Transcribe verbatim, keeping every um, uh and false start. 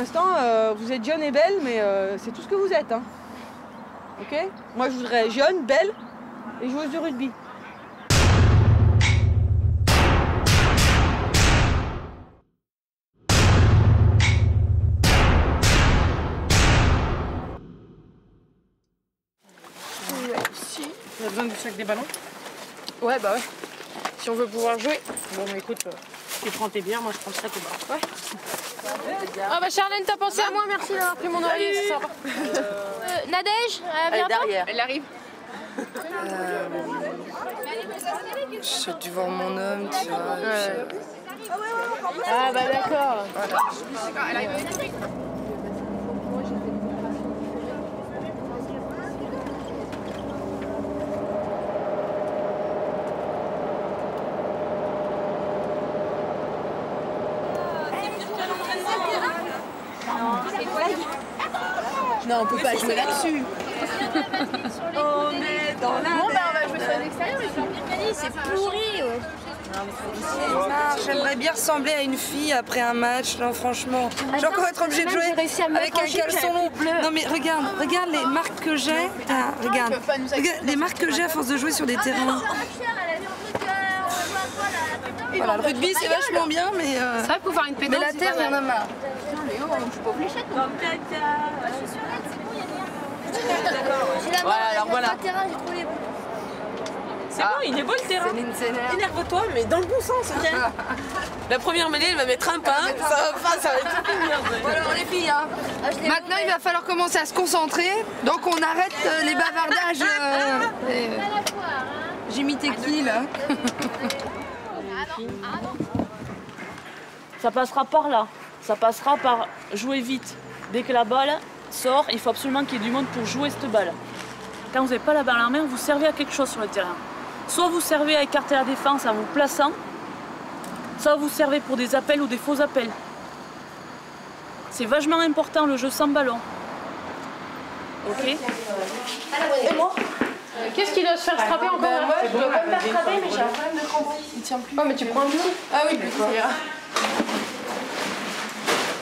l'instant, euh, vous êtes jeune et belle, mais euh, c'est tout ce que vous êtes. Hein. Ok? Moi, je voudrais jeune, belle et joueuse de rugby. Si. On a besoin du sac des ballons? Ouais, bah ouais. Si on veut pouvoir jouer. Bon, bah écoute, euh, tu prends tes bières, moi je prends le sac au bras. Ouais. Ah bah Charlène, t'as pensé à moi, merci d'avoir pris mon oreiller, c'est sympa. Euh, Nadège, elle vient derrière. Elle arrive. Euh, J'ai dû voir mon homme, tu vois. Ouais. Puis, euh... Ah bah d'accord. Voilà. Elle arrive avec lui. Non, on peut pas jouer là-dessus. On est dans la Bon bah on va jouer sur les extérieurs, c'est pourri. Ouais. Ah, j'aimerais bien ressembler à une fille après un match, non franchement. Je vais encore être obligée de jouer avec un caleçon long. Non mais regarde, regarde les marques que j'ai. Ah, regarde, regarde les marques que j'ai à force de jouer sur des terrains. Voilà, le rugby c'est vachement bien, mais euh... c'est vrai que pour faire une pédale, mais la terre, il y en a marre. Voilà, alors voilà. C'est bon, il est beau le terrain. Énerve-toi, mais dans le bon sens, ok? La première mêlée, elle va mettre un pain. Ça va pas, ça va être une merde. Bon alors les filles, hein. Maintenant il va falloir commencer à se concentrer. Donc on arrête euh, les bavardages. Euh, et, euh, J'ai mis tes qui là? Ça passera par là. Ça passera par jouer vite. Dès que la balle sort, il faut absolument qu'il y ait du monde pour jouer cette balle. Quand vous n'avez pas la balle en main, vous servez à quelque chose sur le terrain. Soit vous servez à écarter la défense en vous plaçant, soit vous servez pour des appels ou des faux appels. C'est vachement important le jeu sans ballon. Ok? Et moi euh, Qu'est-ce qu'il doit se faire frapper encore là? Moi, je dois pas me faire frapper, mais j'ai un problème de crampon. Il tient plus. Oh, mais tu prends un coup? Ah oui, c'est